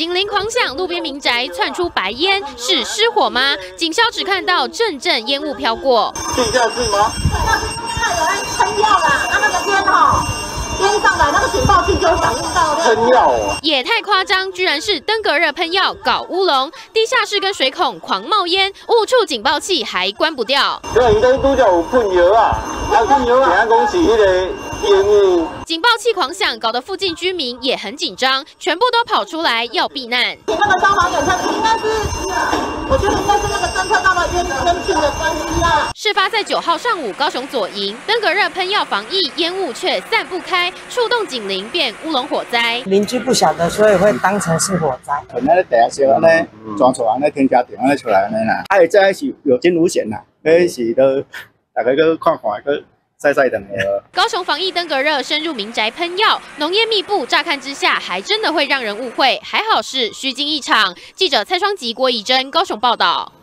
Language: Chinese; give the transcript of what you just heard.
警铃狂响，路边民宅窜出白烟，是失火吗？警消只看到阵阵烟雾飘过。 地下室吗？ 有人喷药啦，那个烟烟上来，那个警报器就感应到喷药哦， 也太夸张，居然是登革热喷药搞乌龙，地下室跟水孔狂冒烟，误触警报器还关不掉。 这应该拄则有喷药啊，喷药啊，讲是迄个烟雾。 警报器狂响，搞得附近居民也很紧张，全部都跑出来要避难。 那个消防员他应该是，我觉得应该是那个侦测到了烟气的关系啦。 事发在9号上午，高雄左营登革热喷药防疫，烟雾却散不开，触动警铃变乌龙火灾。 邻居不晓得，所以会当成是火灾。 可能第一时安尼装出安尼天桥顶安尼出来安尼啦。还这是有惊无险啦，迄是都大家去看看去。晒晒等高雄防疫登革热深入民宅喷药，浓烟密布，乍看之下还真的会让人误会。还好是虚惊一场。记者蔡双吉、郭以真高雄报道。